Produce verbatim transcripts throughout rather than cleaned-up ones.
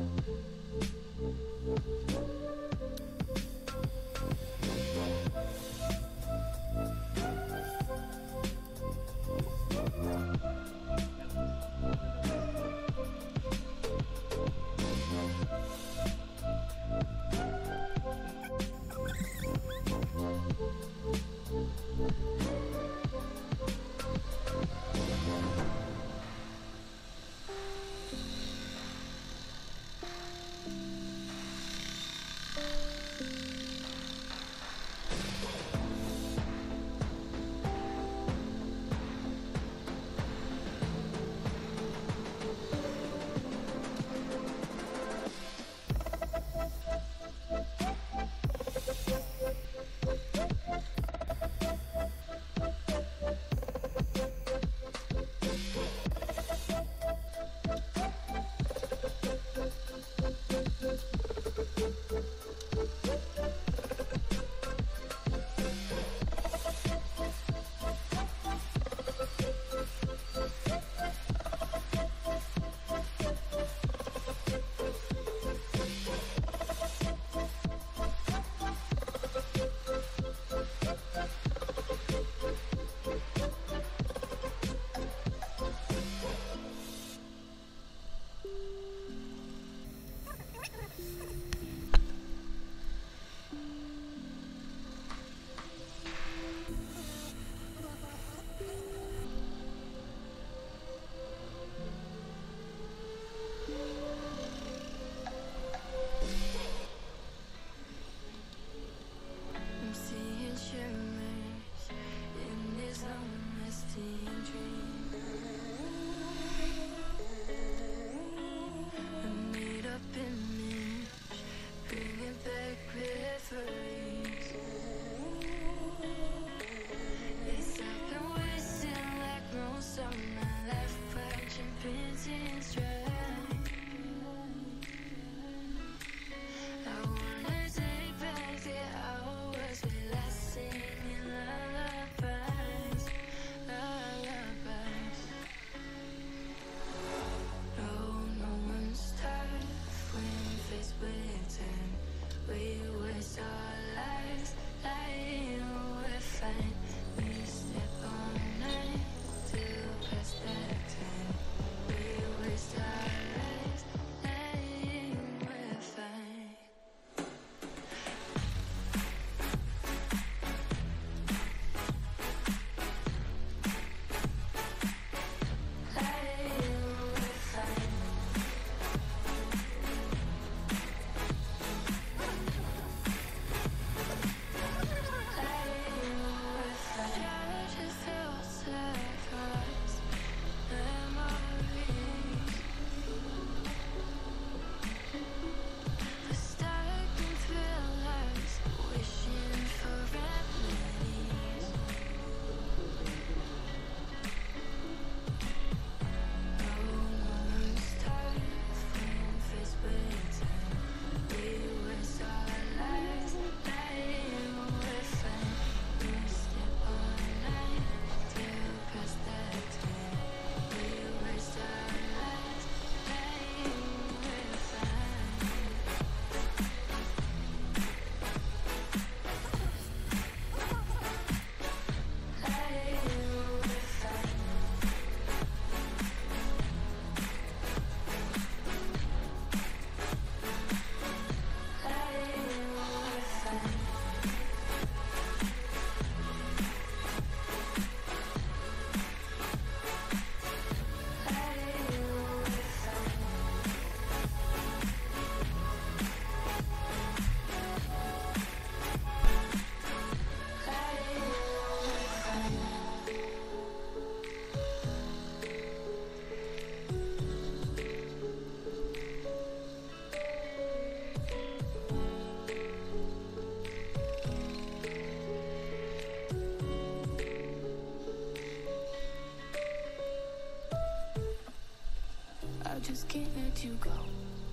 just can't let you go.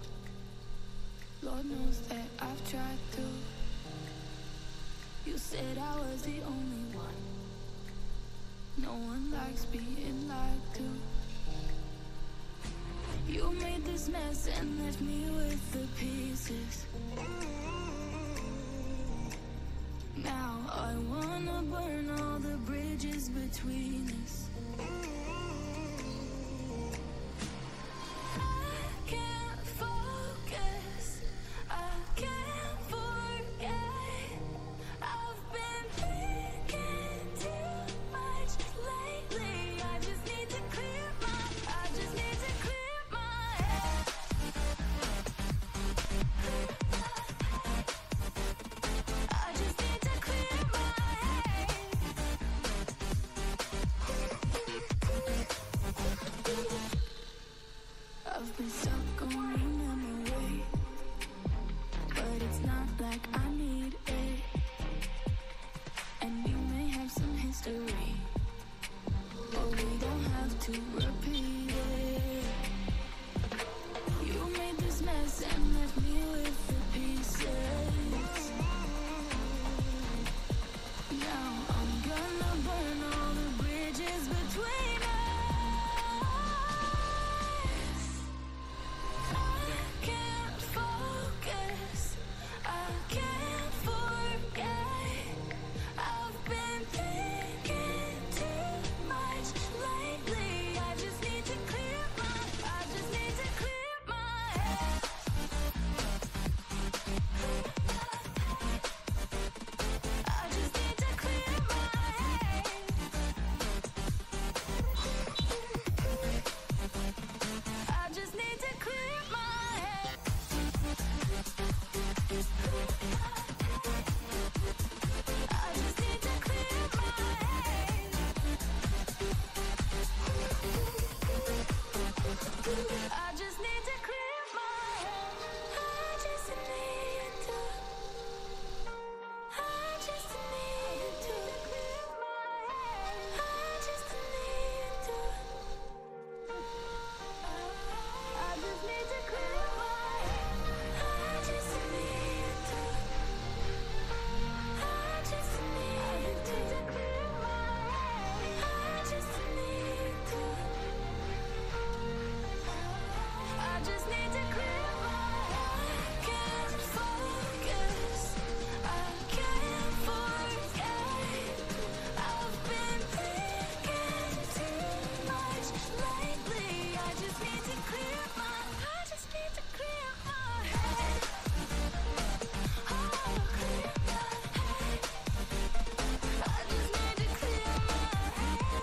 Lord knows that I've tried to. You said I was the only one. No one likes being lied to. You made this this mess and left me with the pieces. Now I wanna burn all the bridges between us. I can't focus, I can't forget. I've been thinking too much lately. I just need to clear my, I just need to clear my head. I just need to clear my head. I've been stuck on memory, but it's not like I need it. And we may have some history, but we don't have to repeat it. You made this mess and left me with the pieces. Now I'm gonna burn all the bridges between us. I can't focus, I can't forget. I've been thinking too much lately. I just need to clear my, I just need to clear my head. I just need to clear my head. I just need to clear my head. I just need to clear my head. I just need to clear my head. I just need to. I just need to clear my head. I just need to. I just need to clear my head. I just need to. I just need to clear my head. I just need to. I just need to clear my head. I can't focus, I can't forget. I've been thinking too much lately. I just need to clear my, I just need to clear my head. Oh, clear my head. I just need to clear my head.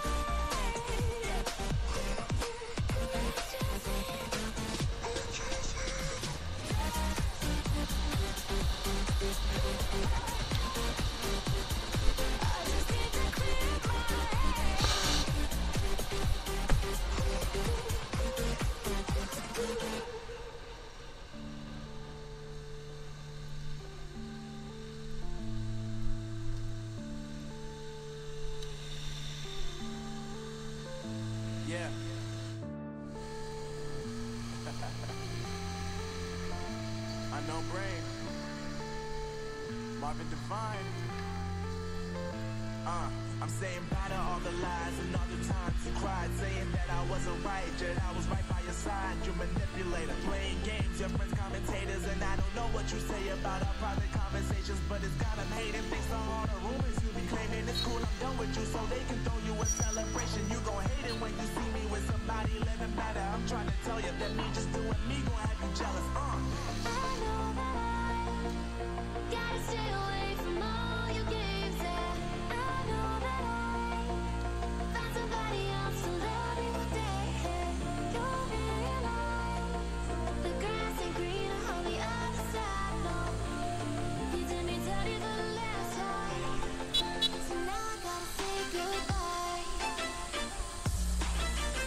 I just need to clear my head. Yeah. I know brain. Marvin Divine. Uh, I'm saying bye to all the lies and all the times you cried, saying that I wasn't right, yet I was right by your side. You manipulator, playing games, your friends commentators, and I don't know what you say about our private conversations, but it's got them hating thanks to all the rumors you be claiming. It's cool, I'm done with you, so they can throw you a celebration. You gon' hate it when you see me with somebody living better. I'm trying to tell you that me just doing me gon' have you jealous. Uh. I know that I gotta stay away from all your games, and I know that I found somebody else to love you one day. You'll realize the grass ain't greener on the other side. No, you did me dirty the last time, so now I gotta say goodbye.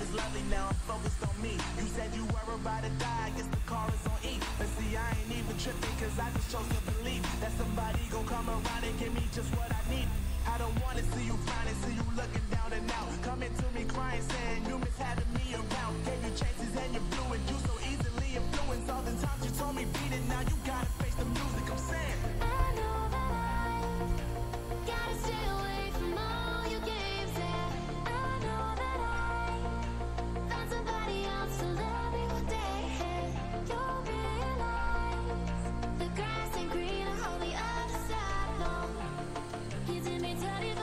is lovely, now I'm focused on me. You said you were about to die, I guess the car is on E. But see, I ain't even tripping, cause I just chose to believe that somebody gon' come around and give me just what I need. I don't wanna see you frowning, see you looking down and out. Coming to me crying, saying you miss having me around. Gave you chances and you blew it, you so easily influenced. All the times you told me beat it, now you gotta face the music, I'm saying I know that I gotta stay away from all your games, and I know that I found somebody else to love me one day. You'll realize the grass ain't greener on the other side. No, you did me dirty.